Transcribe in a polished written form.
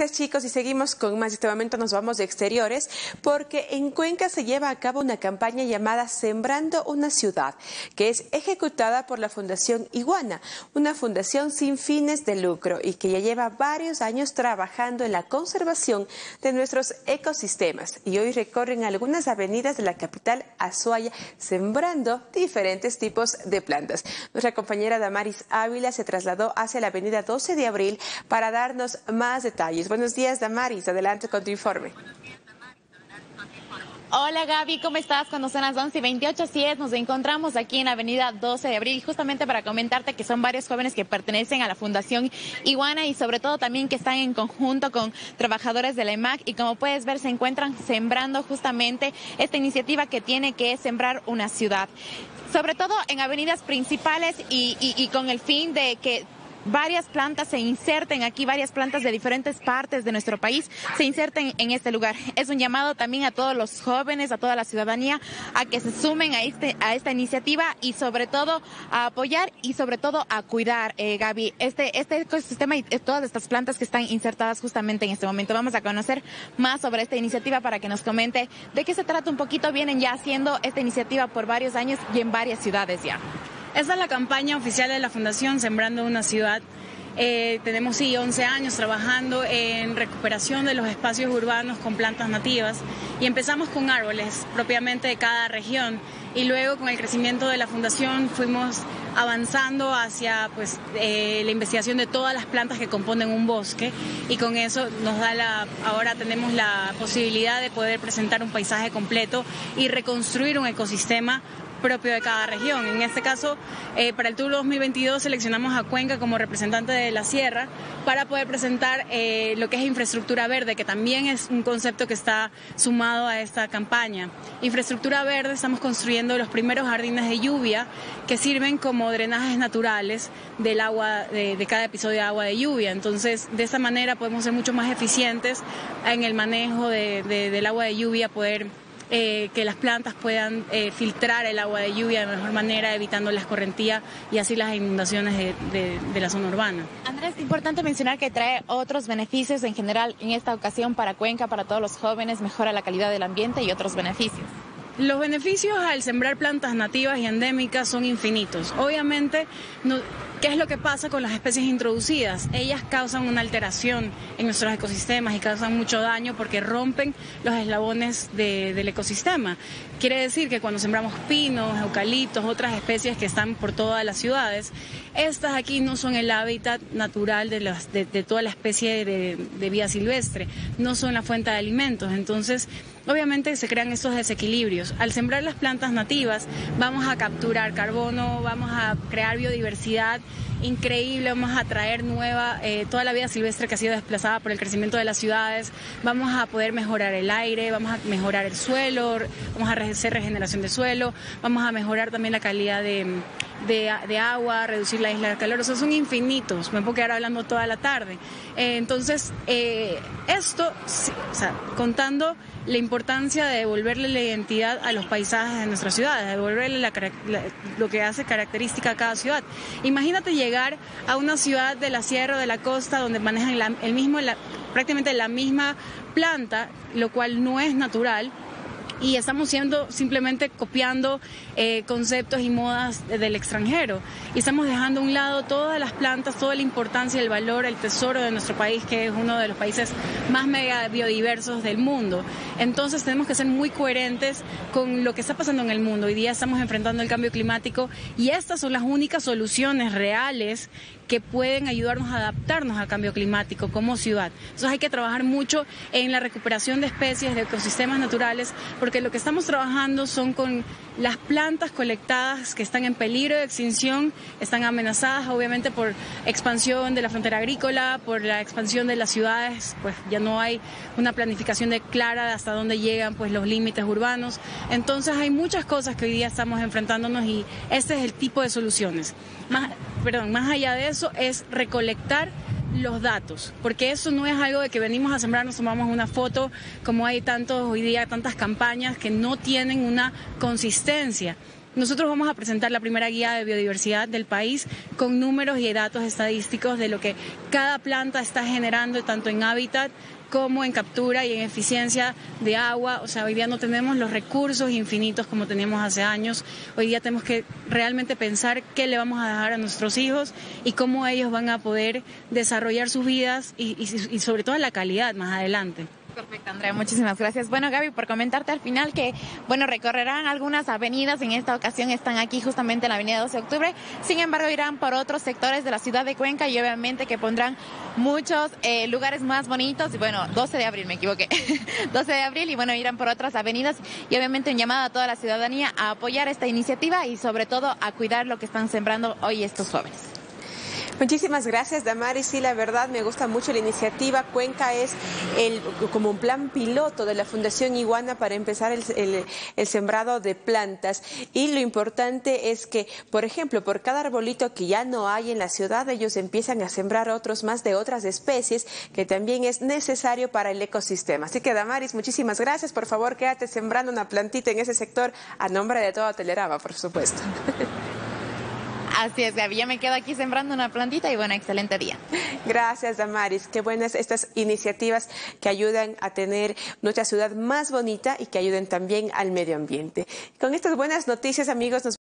Gracias, chicos, y seguimos con más. Este momento nos vamos de exteriores porque en Cuenca se lleva a cabo una campaña llamada Sembrando una Ciudad, que es ejecutada por la Fundación Iguana, una fundación sin fines de lucro y que ya lleva varios años trabajando en la conservación de nuestros ecosistemas. Y hoy recorren algunas avenidas de la capital Azuaya sembrando diferentes tipos de plantas. Nuestra compañera Damaris Ávila se trasladó hacia la avenida 12 de abril para darnos más detalles. Buenos días, Damaris. Adelante con tu informe. Hola Gaby, ¿cómo estás? Cuando son las 11:28, así es, nos encontramos aquí en la avenida 12 de abril, justamente para comentarte que son varios jóvenes que pertenecen a la Fundación Iguana y sobre todo también que están en conjunto con trabajadores de la EMAC y como puedes ver se encuentran sembrando justamente esta iniciativa que tiene que sembrar una ciudad. Sobre todo en avenidas principales y con el fin de que varias plantas se inserten aquí, varias plantas de diferentes partes de nuestro país se inserten en este lugar. Es un llamado también a todos los jóvenes, a toda la ciudadanía, a que se sumen a esta iniciativa y sobre todo a apoyar y sobre todo a cuidar, Gaby, este ecosistema y todas estas plantas que están insertadas justamente en este momento. Vamos a conocer más sobre esta iniciativa para que nos comente de qué se trata un poquito. Vienen ya haciendo esta iniciativa por varios años y en varias ciudades ya. Esta es la campaña oficial de la Fundación Sembrando una Ciudad. Tenemos 11 años trabajando en recuperación de los espacios urbanos con plantas nativas y empezamos con árboles propiamente de cada región y luego con el crecimiento de la Fundación fuimos avanzando hacia la investigación de todas las plantas que componen un bosque y con eso nos da ahora tenemos la posibilidad de poder presentar un paisaje completo y reconstruir un ecosistema propio de cada región. En este caso, para el Tour 2022 seleccionamos a Cuenca como representante de la Sierra para poder presentar lo que es infraestructura verde, que también es un concepto que está sumado a esta campaña. Infraestructura verde, estamos construyendo los primeros jardines de lluvia que sirven como drenajes naturales del agua, de cada episodio de agua de lluvia. Entonces, de esta manera podemos ser mucho más eficientes en el manejo del agua de lluvia, poder que las plantas puedan filtrar el agua de lluvia de mejor manera, evitando la escorrentía y así las inundaciones de la zona urbana. Andrés, es importante mencionar que trae otros beneficios en general en esta ocasión para Cuenca, para todos los jóvenes, mejora la calidad del ambiente y otros beneficios. Los beneficios al sembrar plantas nativas y endémicas son infinitos. Obviamente, ¿qué es lo que pasa con las especies introducidas? Ellas causan una alteración en nuestros ecosistemas y causan mucho daño porque rompen los eslabones del ecosistema. Quiere decir que cuando sembramos pinos, eucaliptos, otras especies que están por todas las ciudades, estas aquí no son el hábitat natural de toda la especie de vida silvestre, no son la fuente de alimentos. Entonces, obviamente se crean estos desequilibrios. Al sembrar las plantas nativas vamos a capturar carbono, vamos a crear biodiversidad increíble, vamos a traer toda la vida silvestre que ha sido desplazada por el crecimiento de las ciudades, vamos a poder mejorar el aire, vamos a mejorar el suelo, vamos a hacer regeneración de suelo, vamos a mejorar también la calidad de agua, reducir la isla de calor, o sea, son infinitos, me puedo quedar hablando toda la tarde. Entonces, contando la importancia de devolverle la identidad a los paisajes de nuestras ciudades, de devolverle lo que hace característica a cada ciudad. Imagínate llegar a una ciudad de la sierra o de la costa donde manejan prácticamente la misma planta, lo cual no es natural. Y estamos simplemente copiando conceptos y modas del extranjero. Y estamos dejando a un lado todas las plantas, toda la importancia, el valor, el tesoro de nuestro país, que es uno de los países más mega biodiversos del mundo. Entonces tenemos que ser muy coherentes con lo que está pasando en el mundo. Hoy día estamos enfrentando el cambio climático y estas son las únicas soluciones reales que pueden ayudarnos a adaptarnos al cambio climático como ciudad. Entonces hay que trabajar mucho en la recuperación de especies, de ecosistemas naturales, porque lo que estamos trabajando son con las plantas colectadas que están en peligro de extinción, están amenazadas obviamente por expansión de la frontera agrícola, por la expansión de las ciudades, pues ya no hay una planificación clara de hasta dónde llegan pues los límites urbanos. Entonces hay muchas cosas que hoy día estamos enfrentándonos y este es el tipo de soluciones. Más allá de eso es recolectar los datos, porque eso no es algo de que venimos a sembrar, nos tomamos una foto, como hay hoy día tantas campañas que no tienen una consistencia. nosotros vamos a presentar la primera guía de biodiversidad del país con números y datos estadísticos de lo que cada planta está generando, tanto en hábitat como en captura y en eficiencia de agua. O sea, hoy día no tenemos los recursos infinitos como teníamos hace años. Hoy día tenemos que realmente pensar qué le vamos a dejar a nuestros hijos y cómo ellos van a poder desarrollar sus vidas y sobre todo la calidad más adelante. Perfecto, Andrea, muchísimas gracias. Bueno, Gaby, por comentarte al final que, bueno, recorrerán algunas avenidas, en esta ocasión están aquí justamente en la avenida 12 de octubre, sin embargo irán por otros sectores de la ciudad de Cuenca y obviamente que pondrán muchos lugares más bonitos, y bueno, 12 de abril, me equivoqué, 12 de abril, y bueno, irán por otras avenidas y obviamente un llamado a toda la ciudadanía a apoyar esta iniciativa y sobre todo a cuidar lo que están sembrando hoy estos jóvenes. Muchísimas gracias, Damaris. Sí, la verdad me gusta mucho la iniciativa. Cuenca es como un plan piloto de la Fundación Iguana para empezar el sembrado de plantas. Y lo importante es que, por ejemplo, por cada arbolito que ya no hay en la ciudad, ellos empiezan a sembrar otros más de otras especies que también es necesario para el ecosistema. Así que, Damaris, muchísimas gracias. Por favor, quédate sembrando una plantita en ese sector a nombre de toda Telerama, por supuesto. Así es, Gaby, ya me quedo aquí sembrando una plantita y bueno, excelente día. Gracias, Damaris. Qué buenas estas iniciativas que ayudan a tener nuestra ciudad más bonita y que ayuden también al medio ambiente. Con estas buenas noticias, amigos, nos